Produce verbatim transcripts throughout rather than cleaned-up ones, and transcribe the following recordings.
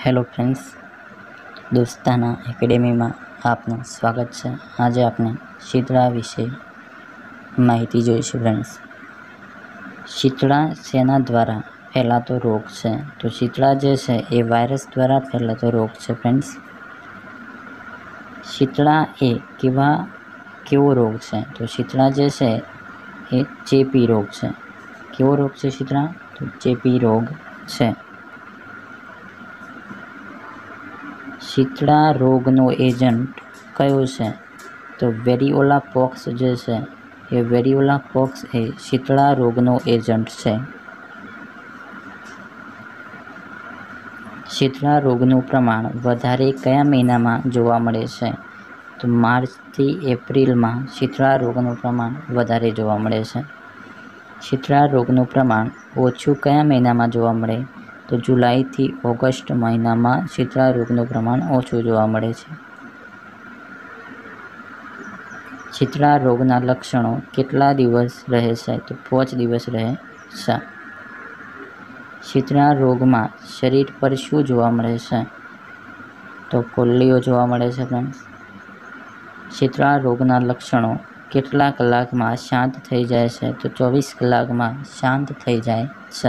Hello friends, दोस्ताना academy में आपનું સ્વાગત છે। આજે આપણે શીતળા વિશે માહિતી જોઈશું। ફ્રેન્ड्स, શીતળા શેના દ્વારા ફેલાતો રોગ છે? તો શીતળા જે છે એ વાયરસ દ્વારા ફેલાતો રોગ છે। ફ્રેન્ड्स, શીતળા એ કેવા કેવો રોગ છે? તો શીતળા જે છે એ ચેપી રોગ છે। કેવો રોગ છે શીતળા? તો ચેપી રોગ છે। શીતળા રોગનો એજન્ટ કયો છે? તો વેરિઓલા પોક્સ જે છે એ વેરિઓલા પોક્સ એ શીતળા રોગનો એજન્ટ છે। શીતળા રોગનું પ્રમાણ વધારે કયા મહિનામાં જોવા મળે છે? તો માર્ચથી એપ્રિલમાં શીતળા રોગનું પ્રમાણ વધારે જોવા મળે છે। શીતળા રોગનું પ્રમાણ ઓછું કયા મહિનામાં જોવા મળે? તો જુલાઈથી ઓગસ્ટ મહિનામાં શીતળા રોગનું પ્રમાણ ઓછું જોવા મળે છે। શીતળા રોગના લક્ષણો કેટલા દિવસ રહે છે? તો પાંચ દિવસ રહે છે। શીતળા રોગમાં શરીર પર શું જોવા મળે છે? તો ફોલ્લીઓ જોવા મળે છે। ફ્રેન્ડ્સ, શીતળા રોગના લક્ષણો કેટલા કલાકમાં શાંત થઈ જાય છે? તો ચોવીસ કલાકમાં શાંત થઈ જાય છે।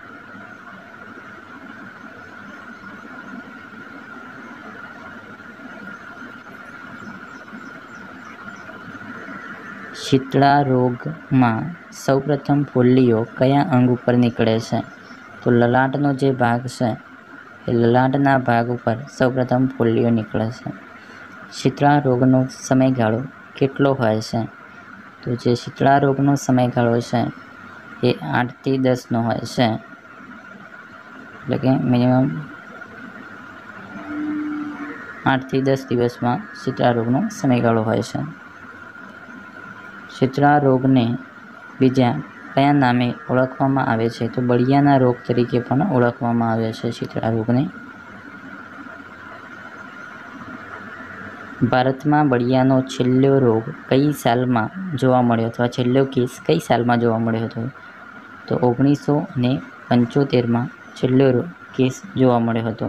શીતળા રોગમાં સૌપ્રથમ ફોલ્લીઓ કયા અંગ ઉપર નીકળે છે? તો લલાટનો જે ભાગ છે એ લલાટના ભાગ ઉપર સૌપ્રથમ ફોલ્લીઓ નીકળે છે। શીતળા રોગનો સમયગાળો કેટલો હોય છે? તો જે શીતળા રોગનો સમયગાળો છે એ આઠથી દસનો હોય છે, એટલે કે મિનિમમ આઠથી દસ દિવસમાં શીતળા રોગનો સમયગાળો હોય છે। શીતળા રોગને બીજા કયા નામે ઓળખવામાં આવે છે? તો બળિયાના રોગ તરીકે પણ ઓળખવામાં આવે છે શીતળા રોગને। ભારતમાં બળિયાનો છેલ્લો રોગ કઈ સાલમાં જોવા મળ્યો હતો? છેલ્લો કેસ કઈ સાલમાં જોવા મળ્યો હતો? તો ઓગણીસો ને પંચોતેરમાં છેલ્લો કેસ જોવા મળ્યો હતો।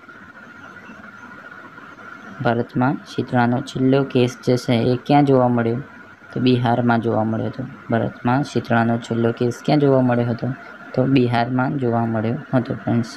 ભારતમાં શીતળાનો છેલ્લો કેસ જે છે એ ક્યાં જોવા મળ્યો? તો બિહારમાં જોવા મળ્યો હતો। ભારતમાં શીતળાનો છેલ્લો કેસ ક્યાં જોવા મળ્યો હતો? તો બિહારમાં જોવા મળ્યો હતો। ફ્રેન્ડ્સ,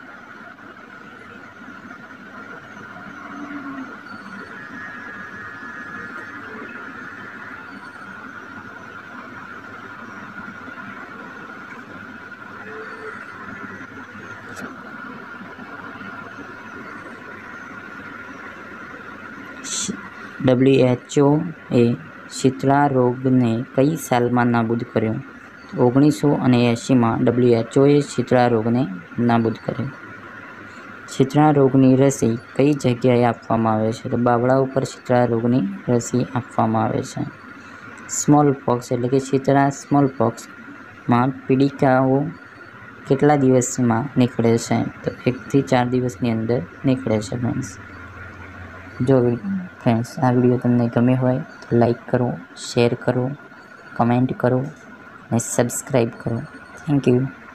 ડબલ્યુ એચ ઓ એ શીતળા રોગને કઈ સાલમાં નાબૂદ કર્યો? ઓગણીસો અને એંશીમાં ડબલ્યુ એચ ઓએ શીતળા રોગને નાબૂદ કર્યો। શીતળા રોગની રસી કઈ જગ્યાએ આપવામાં આવે છે? તો બાવળા ઉપર શીતળા રોગની રસી આપવામાં આવે છે। સ્મોલ પોક્સ એટલે કે શીતળા સ્મોલ પોક્સમાં પીડિકાઓ કેટલા દિવસમાં નીકળે છે? તો એકથી ચાર દિવસની અંદર નીકળે છે। ફ્રેન્ડ્સ, જો ફ્રેન્ડ્સ આ વિડીયો તમને ગમ્યો હોય તો લાઈક કરો, શેર કરો, કમેન્ટ કરો અને સબસ્ક્રાઈબ કરો। Thank you.